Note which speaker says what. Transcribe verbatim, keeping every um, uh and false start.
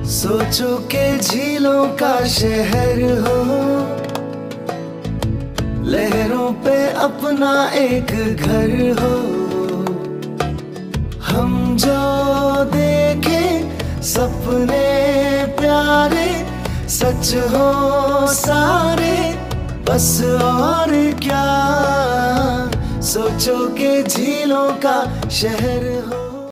Speaker 1: सोचो के झीलों का शहर हो, लहरों पे अपना एक घर हो। हम जो देखे सपने प्यारे सच हो सारे, बस और क्या। सोचो के झीलों का शहर हो।